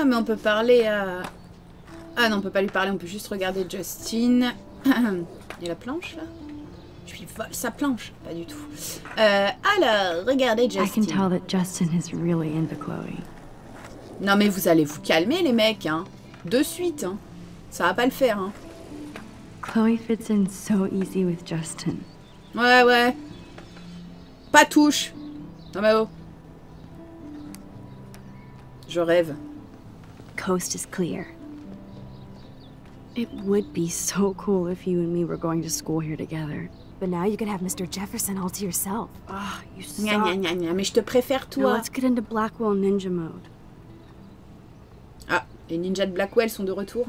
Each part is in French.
Ah, mais on peut parler à... Ah non, on peut pas lui parler, on peut juste regarder Justin. Il y a la planche, là? Je lui vole sa planche. Pas du tout. Alors, regardez Justin. I can tell that Justin is really into Chloe. Non, mais vous allez vous calmer, les mecs, hein. De suite, hein. Ça va pas le faire, hein. Chloe fits in so easy with Justin. Ouais, ouais. Pas touche. Non, mais oh. Je rêve. Coast is clear. It would be so cool if you and me were going to school here together. But now you can have Mr. Jefferson all to yourself. Ah, you Gna, suck. gna, gna, gna. Mais je te préfère, Now toi. let's get into Blackwell Ninja mode. Ah, les ninjas de Blackwell sont de retour.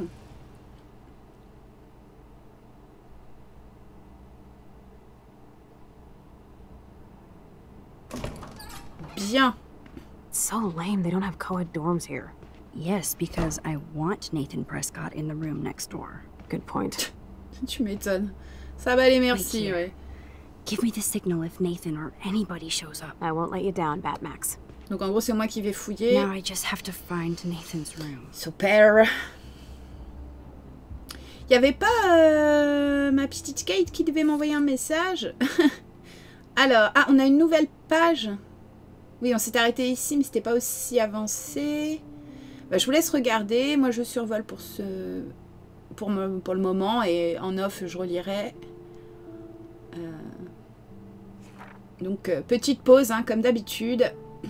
Bien. It's so lame they don't have co-ed dorms here. Yes, because I want Nathan Prescott in the room next door. Good point. Tu m'étonnes. Ça va les merci, Wait here. ouais. Give me the signal if Nathan or anybody shows up. I won't let you down, Batmax. Donc en gros, c'est moi qui vais fouiller. Now I just have to find Nathan's room. Super. Il y avait pas ma petite Kate qui devait m'envoyer un message. Alors, ah, on a une nouvelle page. Oui, on s'est arrêté ici, mais c'était pas aussi avancé. Bah, je vous laisse regarder. Moi, je survole pour le moment et en off, je relirai. Donc, petite pause, hein, comme d'habitude.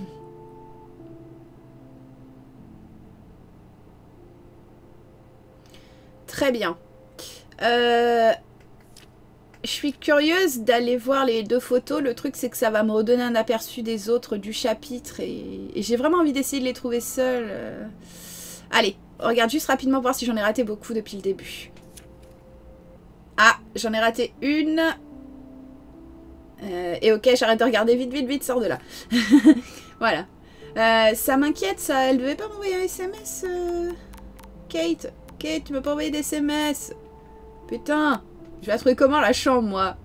Très bien. Je suis curieuse d'aller voir les deux photos. Le truc, c'est que ça va me redonner un aperçu des autres du chapitre. Et j'ai vraiment envie d'essayer de les trouver seuls. Allez, on regarde juste rapidement voir si j'en ai raté beaucoup depuis le début. Ah, j'en ai raté une. Et ok, j'arrête de regarder. Vite, vite, vite, sors de là. Voilà. Ça m'inquiète, ça. Elle devait pas m'envoyer un SMS, Kate. Kate, tu m'as pas envoyé des SMS. Putain. Je vais la trouver comment la chambre, moi?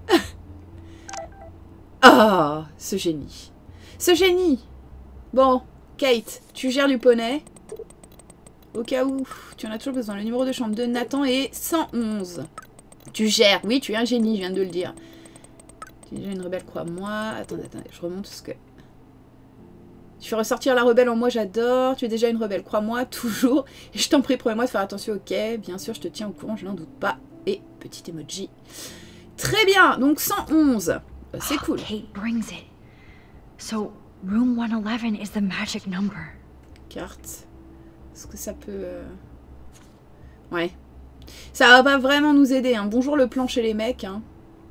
Ah, ce génie. Ce génie. Bon, Kate, tu gères du poney. Au cas où, tu en as toujours besoin. Le numéro de chambre de Nathan est 111. Tu gères. Oui, tu es un génie, je viens de le dire. Tu es déjà une rebelle, crois-moi. Attendez, je remonte parce que... Tu fais ressortir la rebelle en moi, j'adore. Tu es déjà une rebelle, crois-moi, toujours. Et je t'en prie, promets-moi de faire attention, ok. Bien sûr, je te tiens au courant, je n'en doute pas. Et petit emoji. Très bien, donc 111. C'est cool. Kate brings it. So, room 111 is the magic number. Carte. Est-ce que ça peut... Ouais. Ça va pas vraiment nous aider. Hein. Bonjour le plan chez les mecs. Hein.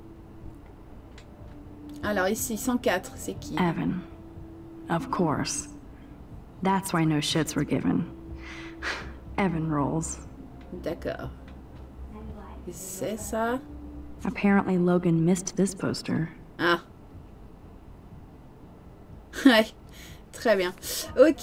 Alors ici, 104, c'est qui? Evan. Of course. That's why no shits were given. Evan rolls. D'accord. C'est ça. Apparently Logan missed this poster. Ah. Ouais. Très bien. Ok.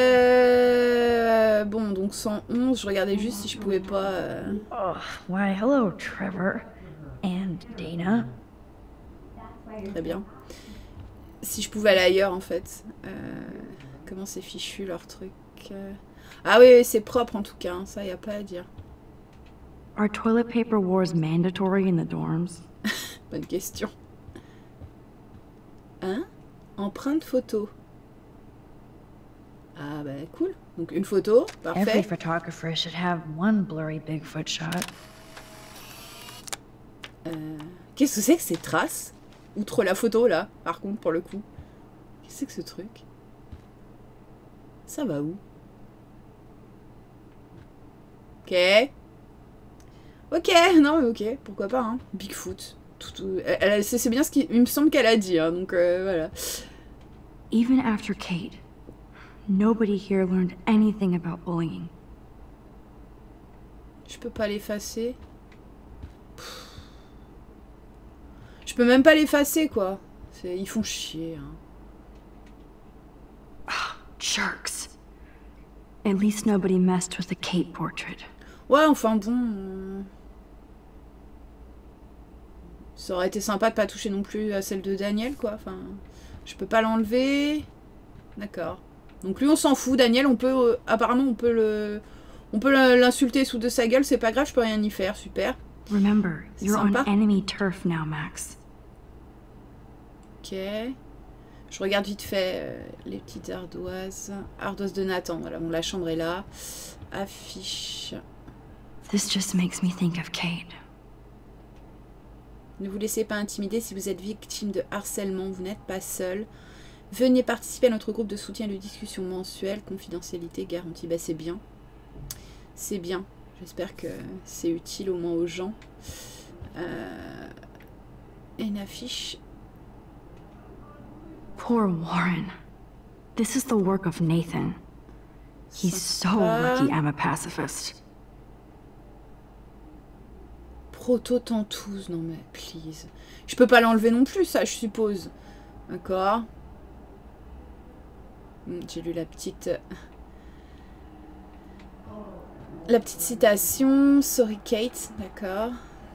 Bon, donc 111. Je regardais juste si je pouvais pas... Oh, why hello Trevor. And Dana. Très bien. Si je pouvais aller ailleurs, en fait. Comment c'est fichu, leur truc. Ah oui, oui c'est propre, en tout cas. Hein. Ça, y a pas à dire. Are toilet paper wars mandatory in the dorms? Bonne question. Hein? Empreinte photo. Ah bah cool. Donc une photo, Every parfait. photographer should have one blurry Bigfoot shot. Qu'est-ce que c'est que ces traces? Outre la photo là, par contre, pour le coup. Qu'est-ce que c'est que ce truc? Ça va où? Ok. Ok, non mais ok, pourquoi pas, hein. Bigfoot. C'est bien ce qu'il me semble qu'elle a dit, hein, donc voilà. Even after Kate, nobody here learned anything about bullying. Je peux pas l'effacer. Je peux même pas l'effacer, quoi. Ils font chier, hein. Jerks. At least nobody messed with the Kate portrait. Ouais, enfin bon... Ça aurait été sympa de pas toucher non plus à celle de Daniel, quoi. Enfin, je peux pas l'enlever. D'accord. Donc lui, on s'en fout. Daniel, on peut... apparemment, on peut l'insulter sous de sa gueule. C'est pas grave, je peux rien y faire. Super. Remember, you're on Sympa. enemy turf now, Max. Ok. Je regarde vite fait les petites ardoises. Ardoise de Nathan. Voilà, bon, la chambre est là. Affiche. This just makes me think of Kate. Ne vous laissez pas intimider si vous êtes victime de harcèlement. Vous n'êtes pas seul. Venez participer à notre groupe de soutien et de discussion mensuelle. Confidentialité garantie. Bah, c'est bien. C'est bien. J'espère que c'est utile au moins aux gens. Et une affiche. Poor Warren. This is the work of Nathan. He's so Sympa. lucky I'm a pacifist. Proto-tentouse. Non mais, please. Je peux pas l'enlever non plus, ça, je suppose. D'accord. J'ai lu la petite citation. Sorry Kate, d'accord.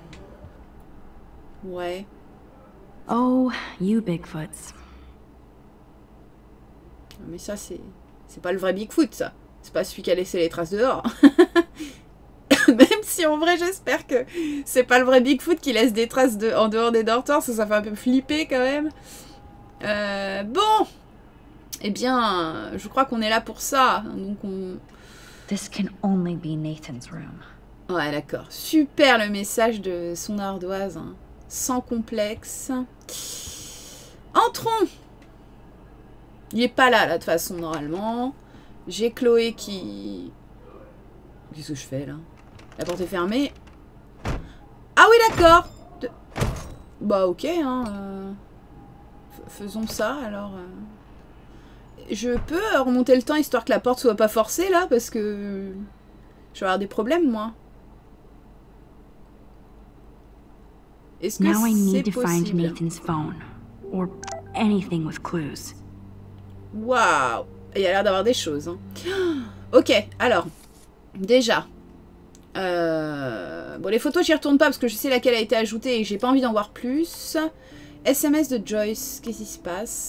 Ouais. Oh, you Bigfoots. Mais ça, c'est pas le vrai Bigfoot, ça. C'est pas celui qui a laissé les traces dehors. Même si, en vrai, j'espère que c'est pas le vrai Bigfoot qui laisse des traces en dehors des dortoirs. Ça fait un peu flipper, quand même. Bon. Eh bien, je crois qu'on est là pour ça. Donc, on... This can only be Nathan's room. Ouais, d'accord. Super, le message de son ardoise. Hein. Sans complexe. Entrons. Il est pas là, de toute façon, normalement. J'ai Chloé qui... Qu'est-ce que je fais, là? La porte est fermée. Ah oui, d'accord. Bah, ok, hein. Faisons ça, alors... Je peux remonter le temps, histoire que la porte soit pas forcée, là, parce que... Je vais avoir des problèmes, moi. Est-ce que Now I need c'est to find possible? Nathan's phone. Or anything with clues. Waouh! Il y a l'air d'avoir des choses. Hein. Ok, alors, déjà. Bon, les photos, j'y retourne pas parce que je sais laquelle a été ajoutée et j'ai pas envie d'en voir plus. SMS de Joyce, qu'est-ce qui se passe?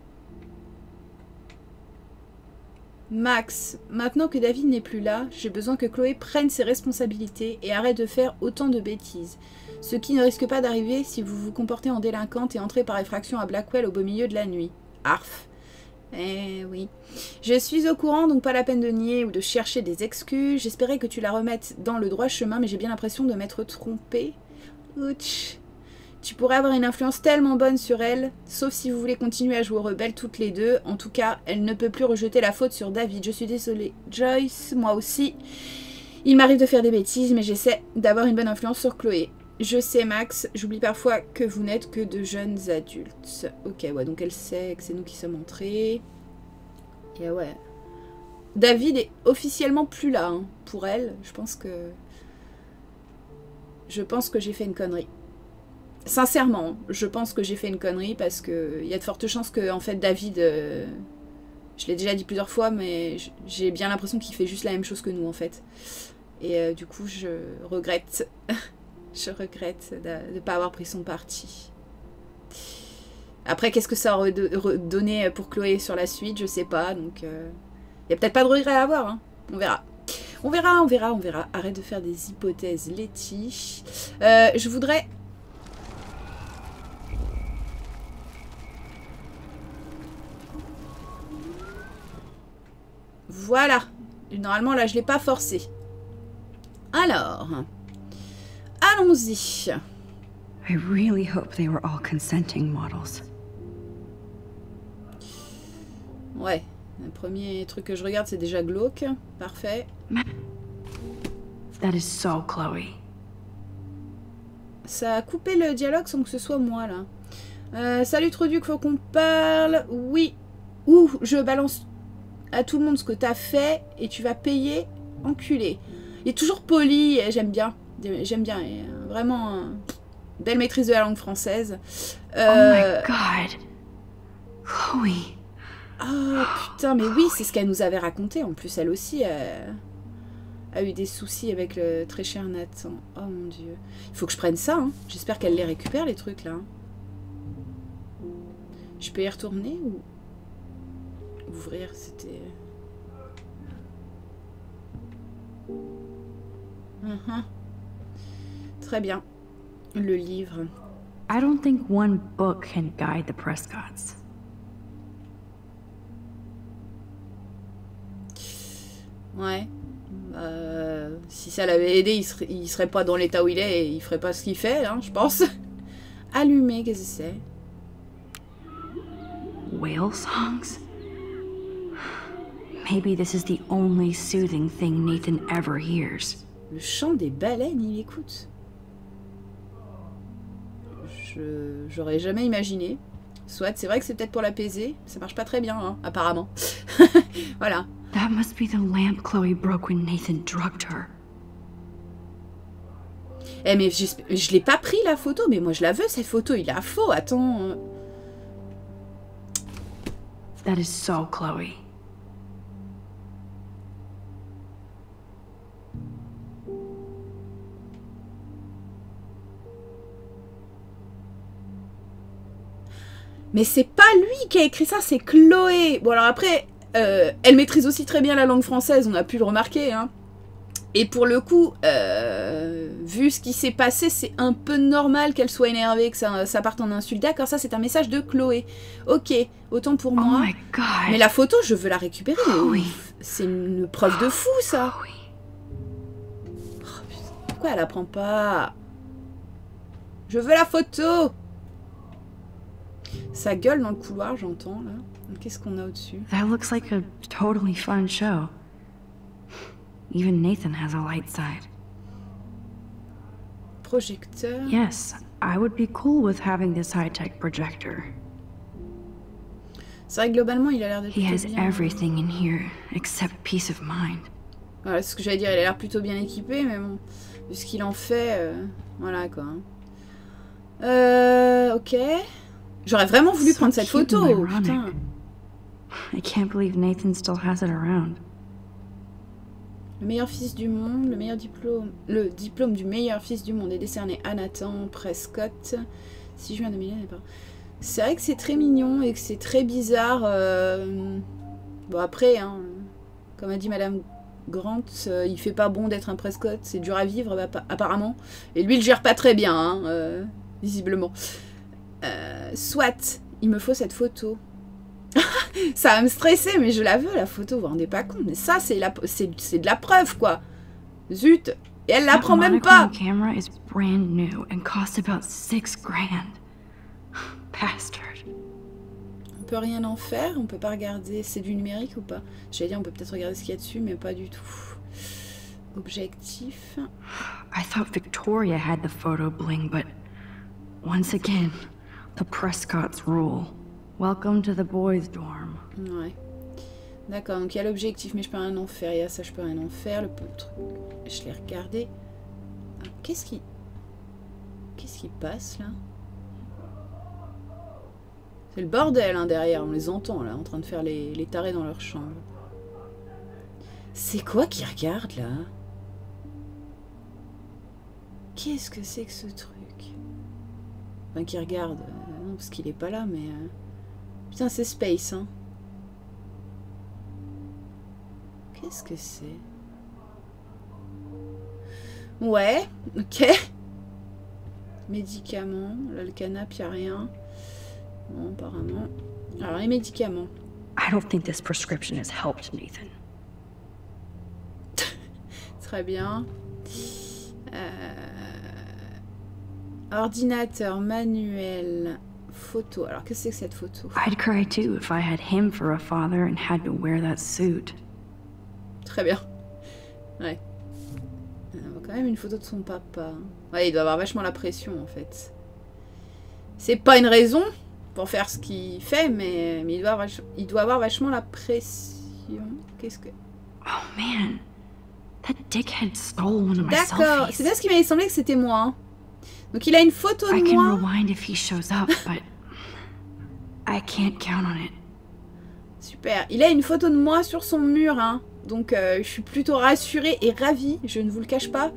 Max, maintenant que David n'est plus là, j'ai besoin que Chloé prenne ses responsabilités et arrête de faire autant de bêtises. Ce qui ne risque pas d'arriver si vous vous comportez en délinquante et entrez par effraction à Blackwell au beau milieu de la nuit. Arf. Eh oui. Je suis au courant, donc pas la peine de nier ou de chercher des excuses. J'espérais que tu la remettes dans le droit chemin, mais j'ai bien l'impression de m'être trompée. Ouch. Tu pourrais avoir une influence tellement bonne sur elle, sauf si vous voulez continuer à jouer aux rebelles toutes les deux. En tout cas, elle ne peut plus rejeter la faute sur David. Je suis désolée. Joyce, moi aussi. Il m'arrive de faire des bêtises, mais j'essaie d'avoir une bonne influence sur Chloé. Je sais, Max, j'oublie parfois que vous n'êtes que de jeunes adultes. Ok, ouais, donc elle sait que c'est nous qui sommes entrés. Et ouais. David est officiellement plus là, hein, pour elle. Je pense que j'ai fait une connerie. Sincèrement, je pense que j'ai fait une connerie parce que il y a de fortes chances que, en fait, David... je l'ai déjà dit plusieurs fois, mais j'ai bien l'impression qu'il fait juste la même chose que nous, en fait. Et du coup, je regrette... Je regrette de ne pas avoir pris son parti. Après, qu'est-ce que ça aurait donné pour Chloé sur la suite? Je sais pas, donc... Il n'y a peut-être pas de regret à avoir, hein. On verra. On verra, on verra, on verra. Arrête de faire des hypothèses, Letty. Je voudrais... Voilà. Normalement, là, je ne l'ai pas forcé. Alors... Allons-y. I really hope they were all consenting models. Ouais, le premier truc que je regarde, c'est déjà glauque. Parfait. That is so Chloe. Ça a coupé le dialogue sans que ce soit moi, là. Salut Troduc, faut qu'on parle. Oui. Ouh, je balance à tout le monde ce que t'as fait et tu vas payer, enculé. Il est toujours poli, j'aime bien. J'aime bien, vraiment belle maîtrise de la langue française. Oh my god. Chloe. Oh putain, mais oui, c'est ce qu'elle nous avait raconté. En plus, elle aussi a eu des soucis avec le très cher Nathan. Oh mon dieu. Il faut que je prenne ça, hein. J'espère qu'elle les récupère, les trucs, là. Je peux y retourner ou... Ouvrir, c'était... Très bien. Le livre. I don't think one book can guide the Prescotts. Ouais. Si ça l'avait aidé, il serait pas dans l'état où il est et il ferait pas ce qu'il fait, hein, je pense. Allumé, qu'est-ce que c'est? Whale songs? Maybe this is the only soothing thing Nathan ever hears. Le chant des baleines, il écoute. J'aurais jamais imaginé. Soit, c'est vrai que c'est peut-être pour l'apaiser. Ça marche pas très bien, hein, apparemment. Voilà. That must be the lamp Chloe broke when Nathan drugged her. Eh mais je l'ai pas pris la photo, mais moi je la veux cette photo, il a faux, attends. That is so Chloe. Mais c'est pas lui qui a écrit ça, c'est Chloé. Bon alors après, elle maîtrise aussi très bien la langue française, on a pu le remarquer, hein. Et pour le coup, vu ce qui s'est passé, c'est un peu normal qu'elle soit énervée, que ça parte en insulte. D'accord, ça c'est un message de Chloé. Ok, autant pour moi. Oh my God. Mais la photo, je veux la récupérer. Chloé. C'est une preuve de fou, ça. Chloe. Oh, putain, pourquoi elle la prend pas? Je veux la photo. Ça gueule dans le couloir, j'entends, là. Qu'est-ce qu'on a au-dessus? That looks like a totally fun show. Even Nathan has a light side. Projecteur. Yes, I would be cool with having this high-tech projector. C'est vrai que globalement, il a l'air de He plutôt has bien. everything in here except peace of mind. Voilà, c'est ce que j'allais dire, il a l'air plutôt bien équipé, mais bon, vu ce qu'il en fait, voilà quoi. Ok. J'aurais vraiment voulu So prendre cette cute photo, and ironic. putain. I can't believe Nathan still has it around. Le meilleur fils du monde, le diplôme du meilleur fils du monde est décerné à Nathan Prescott. 6 juin 2001, c'est vrai que c'est très mignon et que c'est très bizarre. Bon après, hein, comme a dit Madame Grant, il fait pas bon d'être un Prescott, c'est dur à vivre apparemment. Et lui il le gère pas très bien, hein, visiblement. Soit, il me faut cette photo. Ça va me stresser, mais je la veux la photo, vous vous rendez pas compte. Mais ça, c'est de la preuve, quoi. Zut. Et elle la prend même pas. The camera is brand new and cost about $6 grand. Bastard. On peut rien en faire, on peut pas regarder. C'est du numérique ou pas? J'allais dire, on peut peut-être regarder ce qu'il y a dessus, mais pas du tout. Objectif. I thought Victoria had the photo bling, but once again, the Prescotts rule. Welcome to the boys' dorm. Ouais. D'accord, donc il y a l'objectif, mais je peux rien en faire. Il y a ça, je peux rien en faire. Le truc, je l'ai regardé. Ah, qu'est-ce qui passe là? C'est le bordel hein, derrière, on les entend là, en train de faire les tarés dans leur chambre. C'est quoi qu'ils regardent là? Qu'est-ce que c'est que ce truc? Enfin, qu'ils regardent, non, parce qu'il est pas là, mais... Putain, c'est Space, hein. Qu'est-ce que c'est? Ouais, ok. Médicaments. Là, le canapé, y'a rien. Bon, apparemment. Alors, les médicaments. I don't think this prescription has helped Nathan. Très bien. Ordinateur, manuel, photo. Alors, qu'est-ce que c'est que cette photo? I'd cry too if I had him for a father and had to wear that suit. Très bien. Ouais. On a quand même une photo de son papa. Ouais, il doit avoir vachement la pression, en fait. C'est pas une raison pour faire ce qu'il fait, mais il doit avoir vachement la pression. Qu'est-ce que... Oh man, that dickhead stole one of my D'accord, selfies. c'est bien ce qui m'avait semblé que c'était moi. Hein. Donc il a une photo de I can moi. rewind if he shows up, but I can't count on it. Super. Il a une photo de moi sur son mur, hein. Donc je suis plutôt rassurée et ravie, je ne vous le cache pas.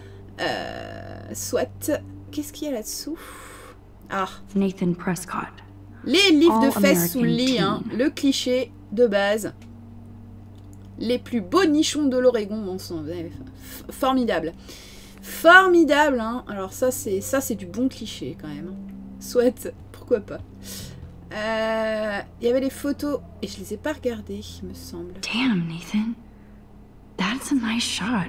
Soit... Qu'est-ce qu'il y a là-dessous? Ah. Nathan Prescott. Les livres de fesses All sous le lit, hein. American Le cliché de base. Les plus beaux nichons de l'Oregon, bon sang, formidable. Formidable, hein. Alors ça c'est du bon cliché quand même. Soit, pourquoi pas. Il y avait les photos et je les ai pas regardées, il me semble. Damn, Nathan. That's a nice shot.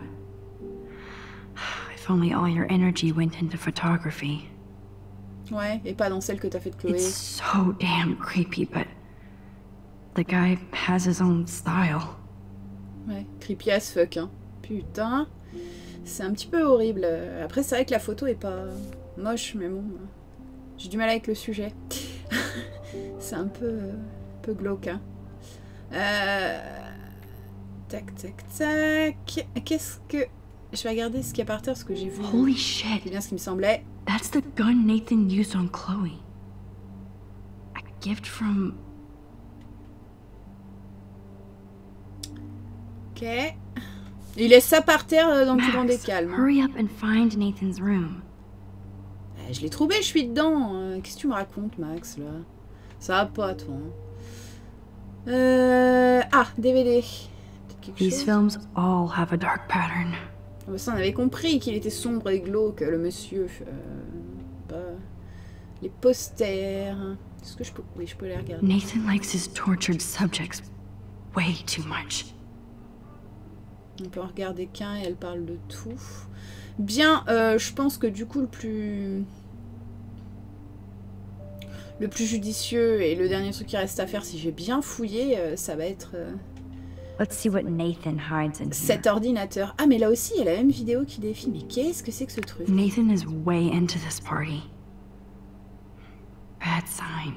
If only all your energy went into photography. Ouais, et pas dans celle que t'as fait de Chloé. It's so damn creepy, but the guy has his own style. Ouais, creepy as fuck, hein. Putain. C'est un petit peu horrible. Après, c'est vrai que la photo est pas moche, mais bon. J'ai du mal avec le sujet. C'est un peu glauque, hein. Tac, tac, tac. Qu'est-ce que... Je vais regarder ce qu'il y a par terre, parce que j'ai vu... Holy shit. C'est bien ce qui me semblait. That's the gun Nathan used on Chloe. A gift from... Ok. Il laisse ça par terre dans le plus grand des Max, calmes. hurry up and find Nathan's room. Je l'ai trouvé, je suis dedans. Qu'est-ce que tu me racontes, Max, là? Ça va pas, toi. Ah, DVD. Peut-être quelque These chose. films all have a dark pattern. Ah bah ça, on avait compris qu'il était sombre et glauque, le monsieur. Les posters. Est-ce que je peux... Oui, je peux les regarder. Nathan likes his tortured subjects way too much. On peut en regarder qu'un et elle parle de tout. Bien, je pense que du coup, le plus judicieux et le dernier truc qui reste à faire, si j'ai bien fouillé, ça va être Let's see what Nathan hides in here. cet ordinateur. Ah, mais là aussi, il y a la même vidéo qui défile. Mais qu'est-ce que c'est que ce truc? Nathan is way into this party. Bad sign.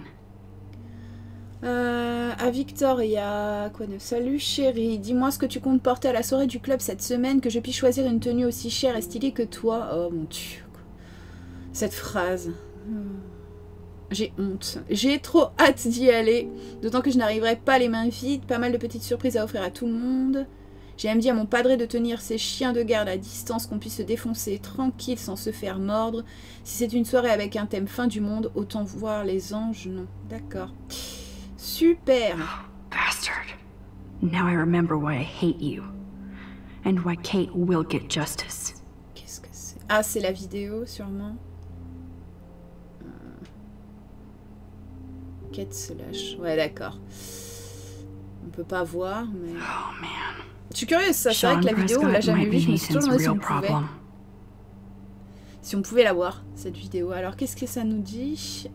À Victoria, quoi neuf? Salut chérie, dis-moi ce que tu comptes porter à la soirée du club cette semaine, que je puisse choisir une tenue aussi chère et stylée que toi. Oh mon dieu. Cette phrase. J'ai honte. J'ai trop hâte d'y aller. D'autant que je n'arriverai pas les mains vides. Pas mal de petites surprises à offrir à tout le monde. J'ai même dit à mon padré de tenir ses chiens de garde à distance, qu'on puisse se défoncer tranquille sans se faire mordre. Si c'est une soirée avec un thème fin du monde, autant voir les anges. Non. D'accord. Super. Bastard. Now I remember why I hate you. And why Kate will get justice. Qu'est-ce que c'est? Ah, c'est la vidéo, sûrement. Quête slash. Ouais, d'accord. On peut pas voir, mais... Oh man. Je suis curieuse, ça. C'est vrai Sean que la vidéo, on l'a Prescott jamais might vue. be Je me suis toujours Nathan's demandé si real on pouvait. problem. Si on pouvait la voir, cette vidéo. Alors, qu'est-ce que ça nous dit?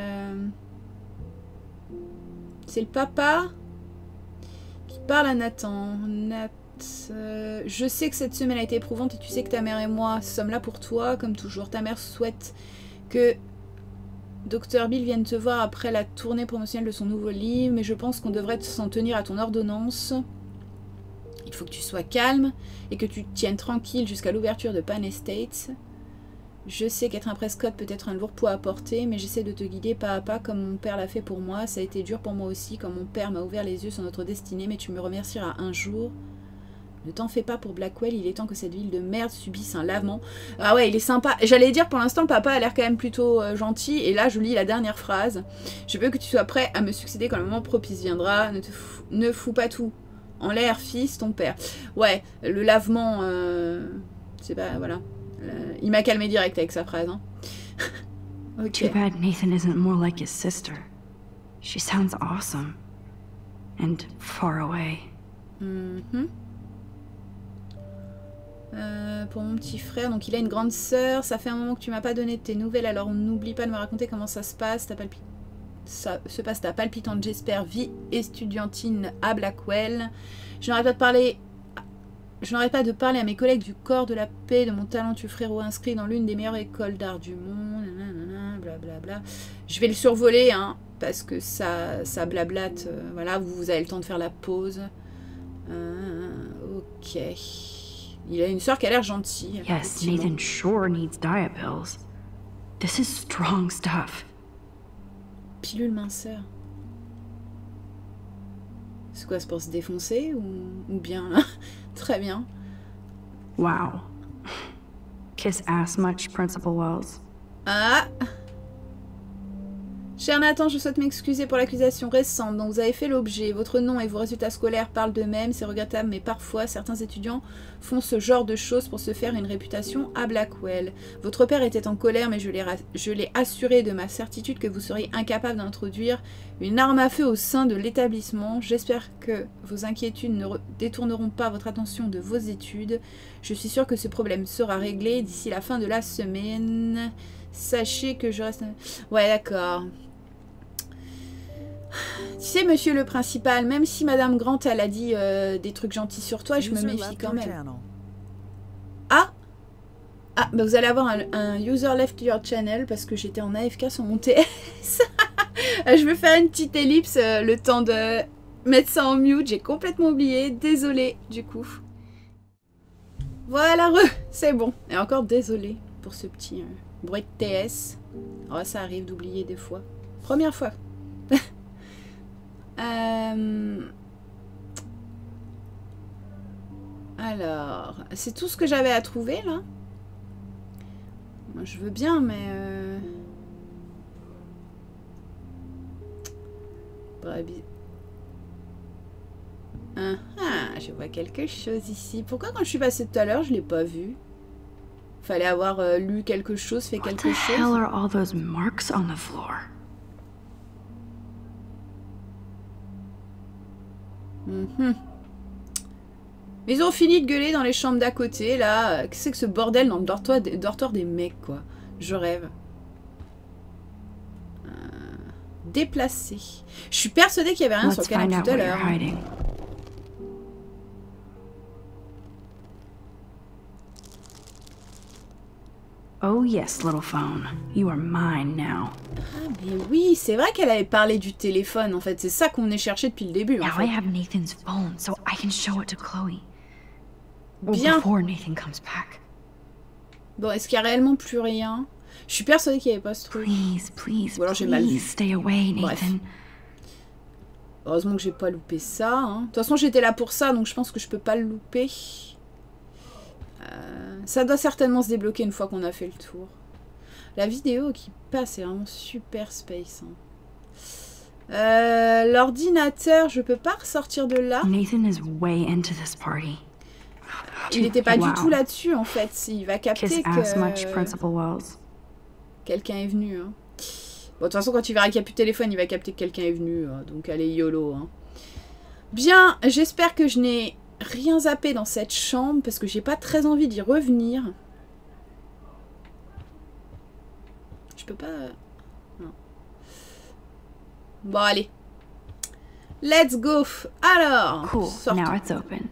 C'est le papa qui parle à Nathan. Je sais que cette semaine a été éprouvante et tu sais que ta mère et moi sommes là pour toi, comme toujours. Ta mère souhaite que Dr. Bill vienne te voir après la tournée promotionnelle de son nouveau livre, mais je pense qu'on devrait s'en tenir à ton ordonnance. Il faut que tu sois calme et que tu te tiennes tranquille jusqu'à l'ouverture de Pan Estates. Je sais qu'être un Prescott peut être un lourd poids à porter, mais j'essaie de te guider pas à pas comme mon père l'a fait pour moi. Ça a été dur pour moi aussi, quand mon père m'a ouvert les yeux sur notre destinée, mais tu me remercieras un jour. Ne t'en fais pas pour Blackwell, il est temps que cette ville de merde subisse un lavement. Ah ouais, il est sympa. J'allais dire, pour l'instant, le papa a l'air quand même plutôt gentil, et là, je lis la dernière phrase. Je veux que tu sois prêt à me succéder quand le moment propice viendra. Ne fous pas tout en l'air, fils, ton père. Ouais, le lavement, c'est pas... Voilà. Il m'a calmé direct avec sa phrase. Hein. Ok. Too bad Nathan isn't more like his sister. She sounds awesome. And far away. Pour mon petit frère, donc il a une grande sœur. Ça fait un moment que tu m'as pas donné de tes nouvelles, alors n'oublie pas de me raconter comment ça se passe. Ça se passe ta palpitante, j'espère, vie estudiantine à Blackwell. Je n'arrête pas de parler à mes collègues du corps de la paix, de mon talentueux frérot inscrit dans l'une des meilleures écoles d'art du monde, blablabla. Je vais le survoler, hein, parce que ça blablate. Voilà, vous avez le temps de faire la pause. Ok. Il a une sœur qui a l'air gentille. Yes, Nathan sure needs diet pills. This is strong stuff. Pilule minceur. C'est quoi, c'est pour se défoncer ou bien... Très bien. Wow. Kiss ass much, Principal Wells? Ah! Cher Nathan, je souhaite m'excuser pour l'accusation récente dont vous avez fait l'objet. Votre nom et vos résultats scolaires parlent d'eux-mêmes, c'est regrettable, mais parfois, certains étudiants font ce genre de choses pour se faire une réputation à Blackwell. Votre père était en colère, mais je l'ai assuré de ma certitude que vous seriez incapable d'introduire une arme à feu au sein de l'établissement. J'espère que vos inquiétudes ne détourneront pas votre attention de vos études. Je suis sûre que ce problème sera réglé d'ici la fin de la semaine. Sachez que je reste... Ouais, d'accord. Tu sais, monsieur le principal, même si Madame Grant, elle a dit des trucs gentils sur toi, je me méfie quand même. Ah! Ah, bah vous allez avoir un user left your channel parce que j'étais en AFK sur mon TS. Je vais faire une petite ellipse, le temps de mettre ça en mute. J'ai complètement oublié. Désolée, du coup. Voilà, c'est bon. Et encore désolée pour ce petit bruit de TS. Oh, ça arrive d'oublier des fois. Première fois. Alors, c'est tout ce que j'avais à trouver là. Moi, je veux bien, mais je vois quelque chose ici. Pourquoi quand je suis passée tout à l'heure, je l'ai pas vu? Fallait avoir lu quelque chose, fait quelque chose. What the hell are all those marks on the floor? Ils ont fini de gueuler dans les chambres d'à côté, là. Qu'est-ce que c'est que ce bordel dans le dortoir des mecs, quoi. Je rêve. Déplacé. Je suis persuadée qu'il y avait rien sur le canapé tout à l'heure. Oh yes, little phone. You are mine now. Ah mais oui, c'est vrai qu'elle avait parlé du téléphone, en fait. C'est ça qu'on est cherché depuis le début, en Now fait. I have Nathan's phone, so I can show it to Chloe. Bien. Before Nathan comes back. Bon, est-ce qu'il y a réellement plus rien? Je suis persuadée qu'il n'y avait pas ce truc. Please, Ou alors j'ai mal vu. stay away, Nathan. Bref. Heureusement que j'ai pas loupé ça. Hein. De toute façon, j'étais là pour ça, donc je pense que je peux pas le louper. Ça doit certainement se débloquer une fois qu'on a fait le tour. La vidéo qui passe est vraiment super space. Hein. L'ordinateur, je peux pas ressortir de là. Nathan is way into this party. Il n'était pas du tout là-dessus en fait. Il va capter que quelqu'un est venu. Hein. Bon, de toute façon, quand il verra qu'il n'y a plus de téléphone, il va capter que quelqu'un est venu. Hein. Donc allez, YOLO. Hein. Bien, j'espère que je n'ai rien zappé dans cette chambre parce que j'ai pas très envie d'y revenir. Je peux pas... Non. Bon, allez. Let's go. Alors, cool. sortons. Now it's open.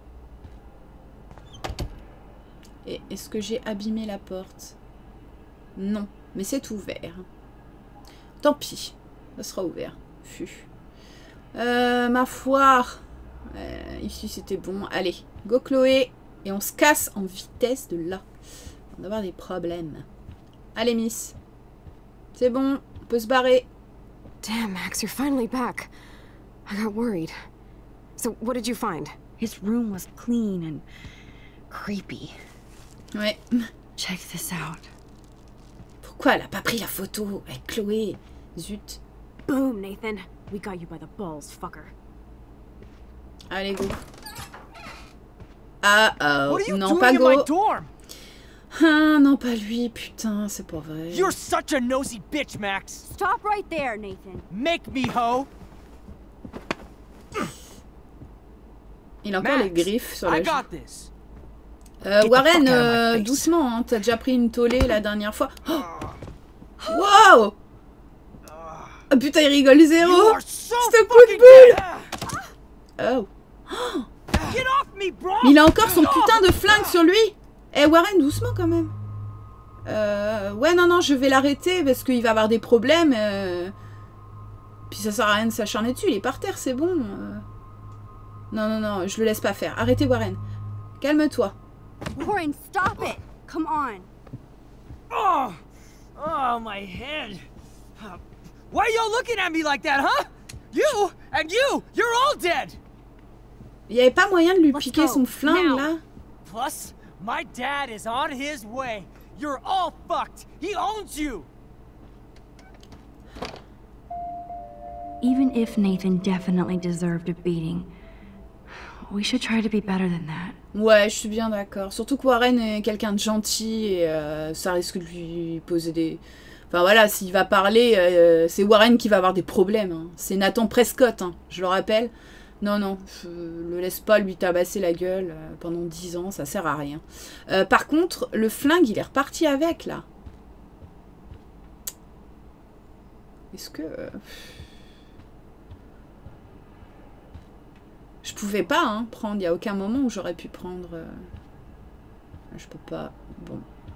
Et est-ce que j'ai abîmé la porte? Non, mais c'est ouvert. Tant pis, ça sera ouvert. Fut. Ma foi. Ici c'était bon. Allez, go Chloé. Et on se casse en vitesse de là. On va avoir des problèmes. Allez Miss. C'est bon, on peut se barrer. Damn, Max, you're finally back. I got worried. So, what did you find? His room was clean and creepy. Ouais. Check this out. Pourquoi elle a pas pris la photo avec Chloé? Zut. Boom, Nathan. We got you by the balls, fucker. Allez, go. Ah, oh. Non, pas go. Ah, non, pas lui, putain, c'est pas vrai. You're such a nosy bitch, Max. Stop right there, Nathan. Make me, ho. Il a encore les griffes sur I la got this. Warren, doucement, hein, t'as déjà pris une tollée la dernière fois. Oh. Wow! Oh, putain, il rigole zéro! C'est un coup de boule! Oh. Get off me, bro. Mais il a encore son putain de flingue sur lui! Eh, Warren, doucement quand même. Ouais, non, je vais l'arrêter parce qu'il va avoir des problèmes. Puis ça sert à rien de s'acharner dessus, il est par terre, c'est bon. Non, je le laisse pas faire. Arrêtez, Warren. Calme-toi. Warren, stop it! Come on. Oh, my head. Why are y'all looking at me like that, huh? You and you're all dead. Il n'y avait pas moyen de lui piquer son flingue, là? Plus, my dad is on his way. You're all fucked. He owns you. even if Nathan definitely deserved a beating, we should try to be better than that. Ouais, je suis bien d'accord. Surtout que Warren est quelqu'un de gentil et ça risque de lui poser des... Enfin voilà, s'il va parler, c'est Warren qui va avoir des problèmes. Hein. C'est Nathan Prescott, hein, je le rappelle. Non, non, je le laisse pas lui tabasser la gueule pendant 10 ans, ça sert à rien. Par contre, le flingue, il est reparti avec, là. Est-ce que... Je pouvais pas hein, prendre, il n'y a aucun moment où j'aurais pu prendre... Je peux pas... Bon.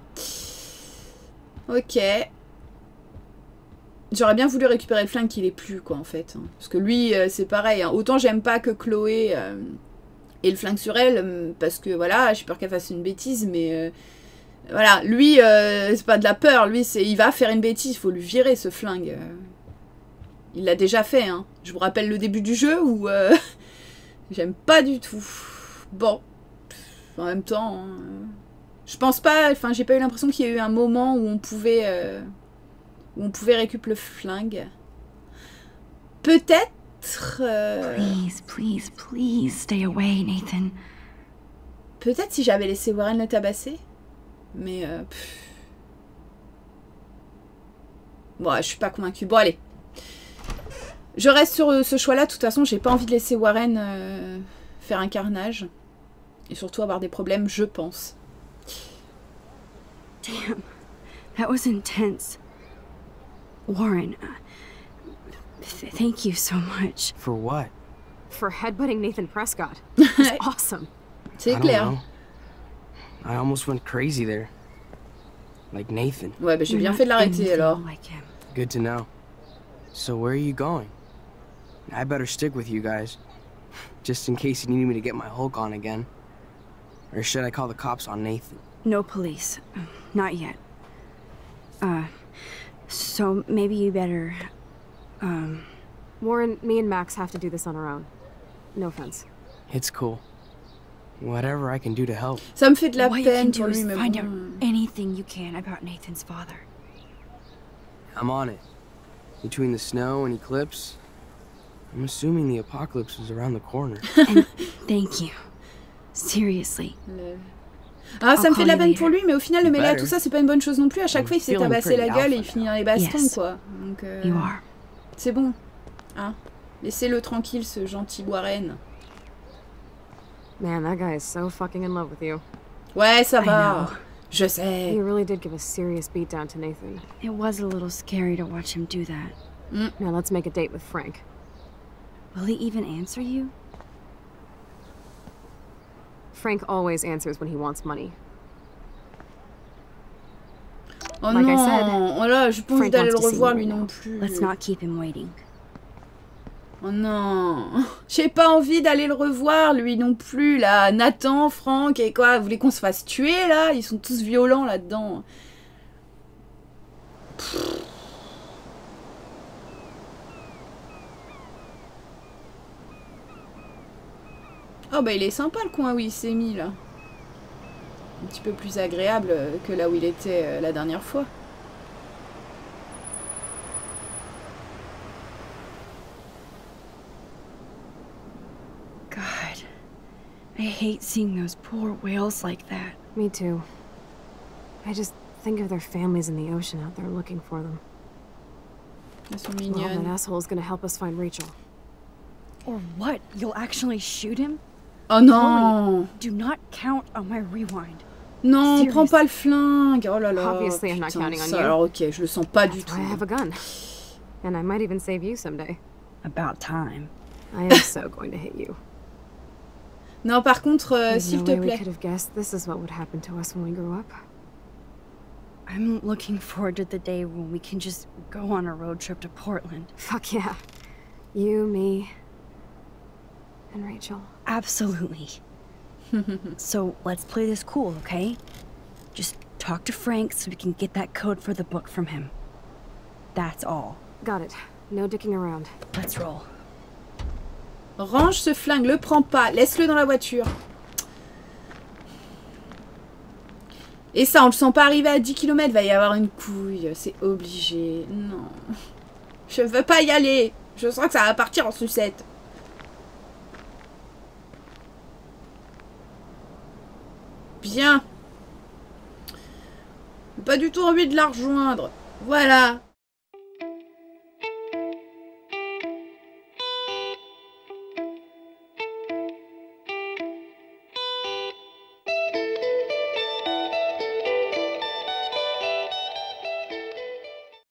Ok. J'aurais bien voulu récupérer le flingue qu'il est plus, quoi, en fait. Hein. Parce que lui, c'est pareil. Hein. Autant j'aime pas que Chloé ait le flingue sur elle, parce que, voilà, j'ai peur qu'elle fasse une bêtise, mais... voilà, lui, c'est pas de la peur. Lui, il va faire une bêtise, il faut lui virer, ce flingue. Il l'a déjà fait, hein. Je vous rappelle le début du jeu, où... j'aime pas du tout. Bon. En même temps... Hein, je pense pas... Enfin, j'ai pas eu l'impression qu'il y a eu un moment où on pouvait... récupérer le flingue. Peut-être... Please, please, please stay away, Nathan. Peut-être si j'avais laissé Warren le tabasser. Mais... Bon, je suis pas convaincue. Bon, allez. Je reste sur ce choix-là. De toute façon, j'ai pas envie de laisser Warren faire un carnage. Et surtout avoir des problèmes, je pense. Damn. That was intense. Warren, thank you so much. For what? For headbutting Nathan Prescott. It was awesome. C'est clair. Know. I almost went crazy there. Like Nathan. Ouais, bah j'ai bien fait de l'arrêter alors. Like him. Good to know. So where are you going? I better stick with you guys. Just in case you need me to get my Hulk on again. Or should I call the cops on Nathan? No police. Not yet. So maybe you better... Warren, me and Max have to do this on our own. No offense. It's cool. Whatever I can do to help. Ça me fait de la What you can peine do pour lui, is mais find out bon. anything you can about Nathan's father. I'm on it. Between the snow and eclipse, I'm assuming the apocalypse is around the corner. And thank you. Seriously. Ah, ça me fait de la peine later. pour lui, mais au final, le mêler à Better. tout ça, c'est pas une bonne chose non plus. À chaque fois, il s'est feeling tabassé la pretty gueule et il alpha finit now. dans les bastons, Yes. quoi. Donc, You are. c'est bon. Hein? Laissez-le tranquille, ce gentil Warren. Man, that guy is so fucking in love with you. Ouais, ça I va. know. Je sais. You really did give a serious beatdown to Nathan. It was a little scary to watch him do that. Now let's make a date with Frank. Will he even answer you? Frank always answers when he wants money. Oh Like I non. said, Oh là, j'ai pas envie Frank d'aller le wants to see revoir, you lui right non now. plus. Let's not keep him waiting. Oh non. J'ai pas envie d'aller le revoir, lui non plus, là. Nathan, Franck, et quoi? Vous voulez qu'on se fasse tuer, là? Ils sont tous violents, là-dedans. Oh bah il est sympa le coin où il s'est mis là. Un petit peu plus agréable que là où il était la dernière fois. God, I hate seeing those poor whales like that. Me too. I just think of their families in the ocean out there looking for them. Elles sont Well, that mignonnes. asshole is gonna help us find Rachel. Or what? You'll actually shoot him? Oh non. Do not count on my rewind. Non, Serious. prends pas le flingue. Oh là là. Obviously, I'm not putain, counting on ça, you. alors ok, je le sens pas du That's tout. why I have a gun. And I might even save you someday. About time. I am so going to hit you. Non, par contre, There's s'il no te way we plaît. could have guessed this is what would happen to us when we grew up. I'm looking forward to the day when we can just go on a road trip to Portland. Fuck yeah. You, me, and Rachel. Absolutely. So let's play this cool, okay? Just talk to Frank so we can get that code for the book from him. That's all. Got it. No dicking around. Let's roll. Range ce flingue, le prends pas, laisse-le dans la voiture. Et ça, on le sent pas arriver à 10 km, va y avoir une couille, c'est obligé. Non. Je veux pas y aller. Je sens que ça va partir en sucette. Bien. Pas du tout envie de la rejoindre. Voilà.